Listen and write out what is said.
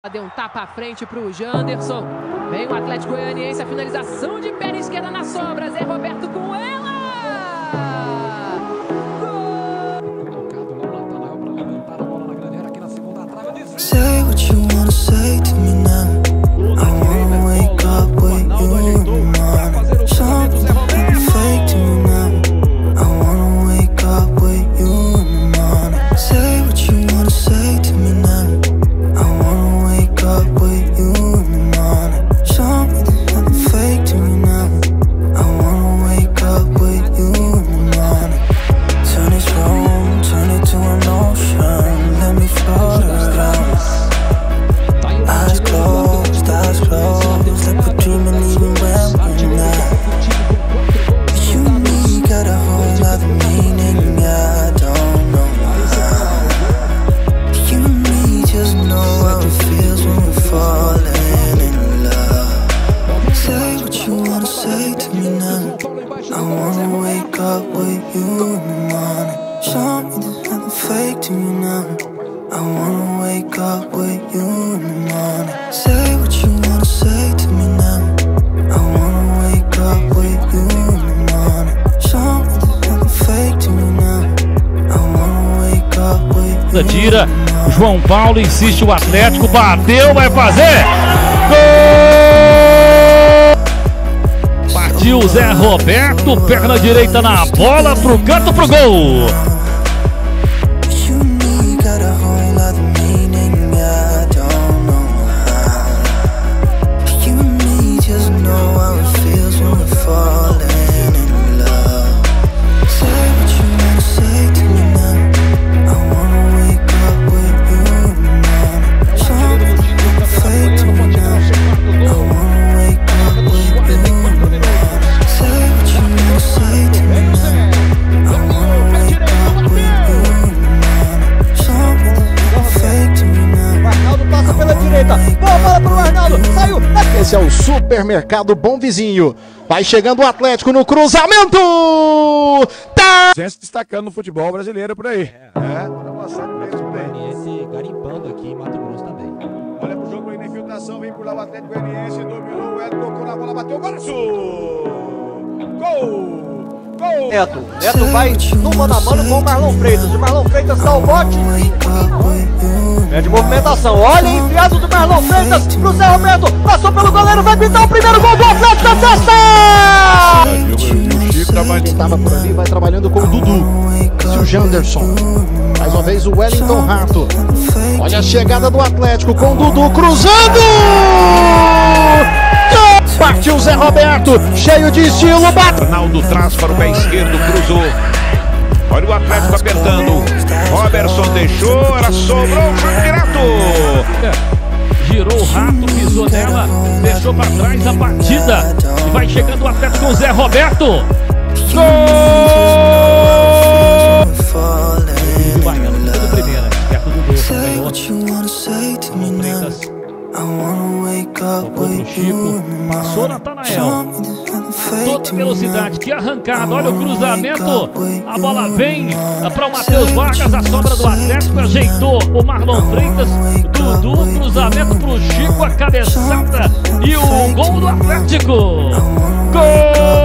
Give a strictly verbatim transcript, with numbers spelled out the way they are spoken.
Deu um tapa à frente para o Janderson. Vem o Atlético Goianiense, a finalização de perna esquerda na sobra. Zé Roberto com ela! Say what you wanna say to me now. I wanna wake up with you in the morning. Something ain't fake to me now. I wanna wake up with you in the morning. Say what you wanna say to me now. I wanna wake up with you in the morning. Something ain't fake to me now. I wanna wake up with you in the morning. Turn this room, turn it to an ocean. Let me float around. Eyes closed, eyes closed, like we're dreaming even when we're not. You and me got a whole other meaning, I don't know how. You and me just know how it feels when we're falling in love. Say what you wanna say to me now. I wanna wake up with you in the morning. Show me there's nothing fake to me now. I wanna wake up with you in the morning. Say what you wanna say to me now. I wanna wake up with you in the morning. Show me there's nothing fake to me now. I wanna wake up with you. Tira, João Paulo insiste, o Atlético bateu, vai fazer! Gol! Partiu Zé Roberto, perna direita na bola, pro canto, pro gol! Esse é o Supermercado Bom Vizinho. Vai chegando o Atlético no cruzamento. Tá! Gente destacando no futebol brasileiro por aí. É, é tá passando mesmo por aí. Esse garimpando aqui em Mato Grosso também. Olha pro jogo na infiltração, vem por lá o Atlético Goianiense, dominou o Ed, tocou na bola, bateu, golaço! Gol! Gol! Neto, Neto vai no mano a mano com o Marlon Freitas. O Marlon Freitas dá o bote. Pede movimentação, olha o enfiado do Marlon Freitas pro Zé Roberto, passou pelo goleiro, vai pintar o primeiro gol do Atlético da Festa! O Chico estava por ali, vai trabalhando com o Dudu, esse o Janderson, mais uma vez o Wellington Rato, olha a chegada do Atlético com o Dudu cruzando! Partiu Zé Roberto, cheio de estilo, bate! Ronaldo traz para o pé esquerdo, cruzou. Olha o Atlético apertando. Robertson deixou, era sobrou o chute direto. Girou o Rato, pisou nela, deixou para trás a batida. E vai chegando o Atlético com o Zé Roberto. Gol! Baiano, tudo primeira, perto do gol. Ganhou. Tocou pro Chico, passou Natanael. Toda velocidade, que arrancada, olha o cruzamento, a bola vem para o Matheus Vargas, a sobra do Atlético, ajeitou o Marlon Freitas, Dudu, cruzamento pro Chico, a cabeçada e o gol do Atlético. Gol!